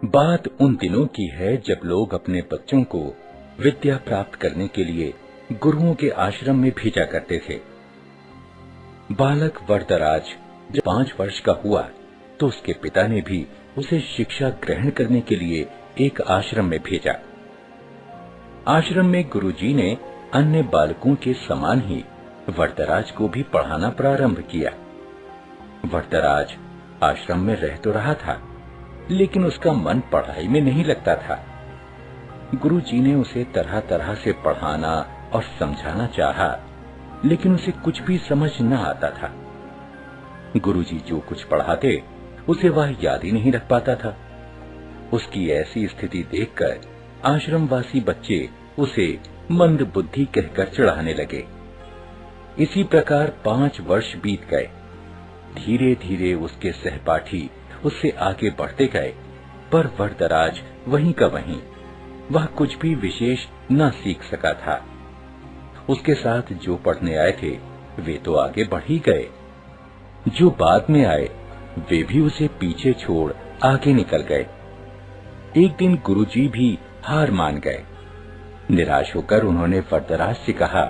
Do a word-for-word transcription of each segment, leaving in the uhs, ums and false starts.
बात उन दिनों की है जब लोग अपने बच्चों को विद्या प्राप्त करने के लिए गुरुओं के आश्रम में भेजा करते थे। बालक वरदराज जब पांच वर्ष का हुआ तो उसके पिता ने भी उसे शिक्षा ग्रहण करने के लिए एक आश्रम में भेजा। आश्रम में गुरुजी ने अन्य बालकों के समान ही वरदराज को भी पढ़ाना प्रारंभ किया। वरदराज आश्रम में रह तो रहा था, लेकिन उसका मन पढ़ाई में नहीं लगता था। गुरुजी ने उसे तरह तरह से पढ़ाना और समझाना चाहा, लेकिन उसे कुछ भी समझ न आता था। गुरुजी जो कुछ पढ़ाते उसे वह याद ही नहीं रख पाता था। उसकी ऐसी स्थिति देखकर आश्रमवासी बच्चे उसे मंद बुद्धि कहकर चिढ़ाने लगे। इसी प्रकार पांच वर्ष बीत गए। धीरे धीरे उसके सहपाठी उससे आगे बढ़ते गए, पर वरदराज वहीं का वहीं, वह कुछ भी विशेष न सीख सका था। उसके साथ जो पढ़ने आए थे वे तो आगे बढ़ ही गए, जो बाद में आए वे भी उसे पीछे छोड़ आगे निकल गए। एक दिन गुरुजी भी हार मान गए। निराश होकर उन्होंने वरदराज से कहा,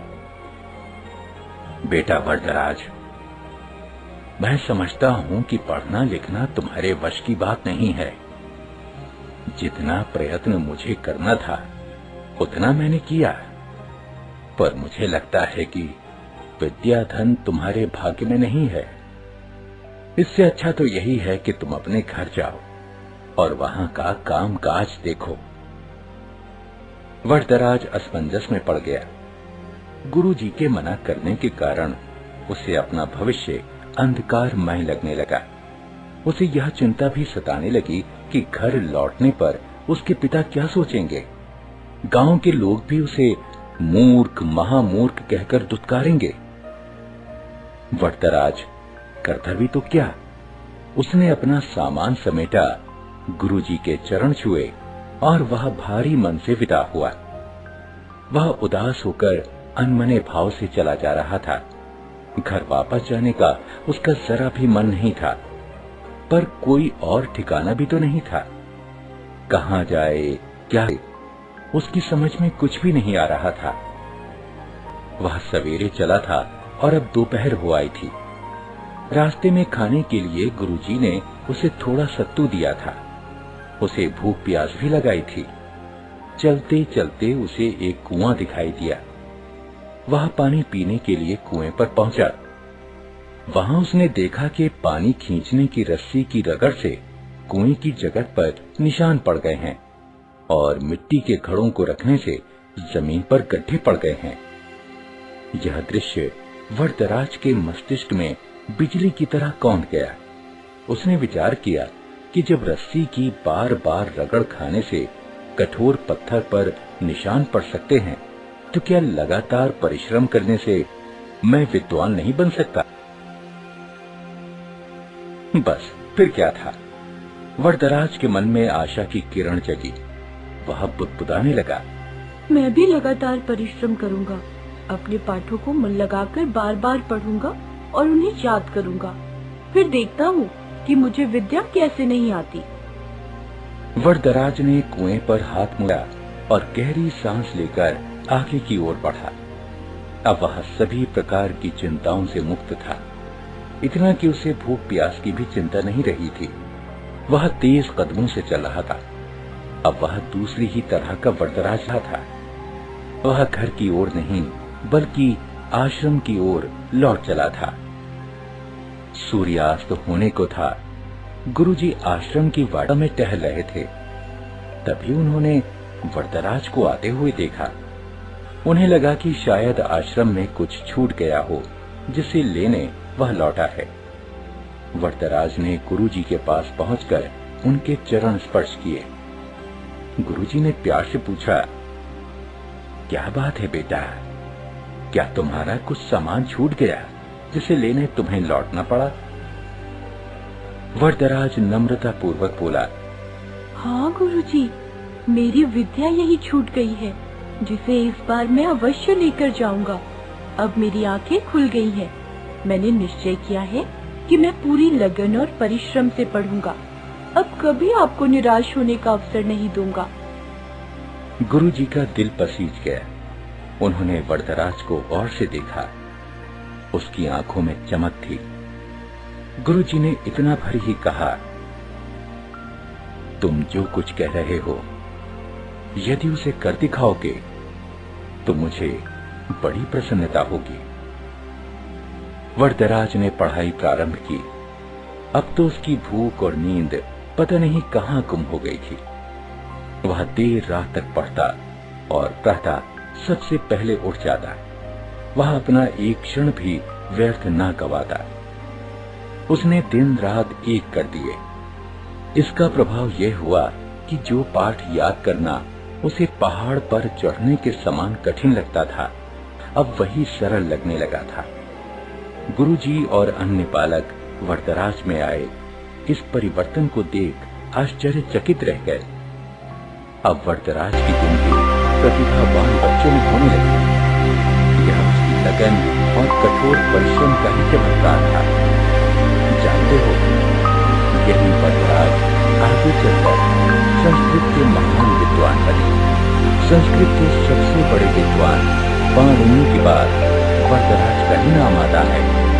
बेटा वरदराज, मैं समझता हूं कि पढ़ना लिखना तुम्हारे वश की बात नहीं है। जितना प्रयत्न मुझे करना था उतना मैंने किया, पर मुझे लगता है कि विद्या धन तुम्हारे भाग्य में नहीं है। इससे अच्छा तो यही है कि तुम अपने घर जाओ और वहां का काम काज देखो। वरदराज असमंजस में पड़ गया। गुरुजी के मना करने के कारण उसे अपना भविष्य अंधकारमय लगने लगा। उसे यह चिंता भी सताने लगी कि घर लौटने पर उसके पिता क्या सोचेंगे। गांव के लोग भी उसे मूर्ख महामूर्ख कहकर दुत्कारेंगे। वरदराज करता भी तो क्या, उसने अपना सामान समेटा, गुरुजी के चरण छुए और वह भारी मन से विदा हुआ। वह उदास होकर अनमने भाव से चला जा रहा था। घर वापस जाने का उसका जरा भी मन नहीं था, पर कोई और ठिकाना भी तो नहीं था। कहां जाए क्या, उसकी समझ में कुछ भी नहीं आ रहा था। वह सवेरे चला था और अब दोपहर हो आई थी। रास्ते में खाने के लिए गुरुजी ने उसे थोड़ा सत्तू दिया था। उसे भूख प्यास भी लगाई थी। चलते चलते उसे एक कुआं दिखाई दिया। वह पानी पीने के लिए कुएं पर पहुंचा। वहां उसने देखा कि पानी खींचने की रस्सी की रगड़ से कुएं की जगह पर निशान पड़ गए हैं और मिट्टी के घड़ों को रखने से जमीन पर गड्ढे पड़ गए हैं। यह दृश्य वरदराज के मस्तिष्क में बिजली की तरह कौंध गया। उसने विचार किया कि जब रस्सी की बार बार रगड़ खाने से कठोर पत्थर पर निशान पड़ सकते हैं, तो क्या लगातार परिश्रम करने से मैं विद्वान नहीं बन सकता? बस फिर क्या था, वरदराज के मन में आशा की किरण जगी। वह बुदबुदाने लगा, मैं भी लगातार परिश्रम करूंगा, अपने पाठों को मन लगाकर बार बार पढ़ूंगा और उन्हें याद करूंगा। फिर देखता हूँ कि मुझे विद्या कैसे नहीं आती। वरदराज ने कुएं पर हाथ मुड़ा और गहरी सांस लेकर आगे की ओर बढ़ा। अब वह सभी प्रकार की चिंताओं से मुक्त था, इतना कि उसे भूख प्यास की भी चिंता नहीं रही थी। वह तेज कदमों से चल रहा था। अब वह दूसरी ही तरह का वरदराज था। वह घर की ओर नहीं बल्कि आश्रम की ओर लौट चला था। सूर्यास्त होने को था। गुरुजी आश्रम की वाड़ा में टहल रहे थे। तभी उन्होंने वरदराज को आते हुए देखा। उन्हें लगा कि शायद आश्रम में कुछ छूट गया हो, जिसे लेने वह लौटा है। वरदराज ने गुरुजी के पास पहुंचकर उनके चरण स्पर्श किए। गुरुजी ने प्यार से पूछा, क्या बात है बेटा, क्या तुम्हारा कुछ सामान छूट गया जिसे लेने तुम्हें लौटना पड़ा? वरदराज नम्रता पूर्वक बोला, हाँ गुरुजी, मेरी विद्या यही छूट गई है, जिसे इस बार मैं अवश्य लेकर जाऊंगा। अब मेरी आंखें खुल गई हैं। मैंने निश्चय किया है कि मैं पूरी लगन और परिश्रम से पढ़ूंगा। अब कभी आपको निराश होने का अवसर नहीं दूंगा। गुरुजी का दिल पसीज गया। उन्होंने वरदराज को गौर से देखा। उसकी आंखों में चमक थी। गुरुजी ने इतना भर ही कहा, तुम जो कुछ कह रहे हो, यदि उसे कर दिखाओगे तो मुझे बड़ी प्रसन्नता होगी। वरदराज ने पढ़ाई प्रारंभ की। अब तो उसकी भूख और नींद पता नहीं कहां गुम हो गई थी। वह देर रात तक पढ़ता और प्रातः सबसे पहले उठ जाता। वह अपना एक क्षण भी व्यर्थ न गवाता। उसने दिन रात एक कर दिए। इसका प्रभाव यह हुआ कि जो पाठ याद करना उसे पहाड़ पर चढ़ने के समान कठिन लगता था, अब वही सरल लगने लगा था। गुरुजी और अन्य बालक वरदराज में आए इस परिवर्तन को देख आश्चर्यचकित रह गए। अब वरदराज की गिनती प्रतिभावान बच्चों में होने लगी। यह उसकी लगन और कठोर परिश्रम का ही चमत्कार था। जानते हो, यही वरदराज आगे चलकर संस्कृत के महान विद्वान बने। संस्कृत के सबसे बड़े विद्वान पाणिनि के बाद वरदराज का ही नाम आता है।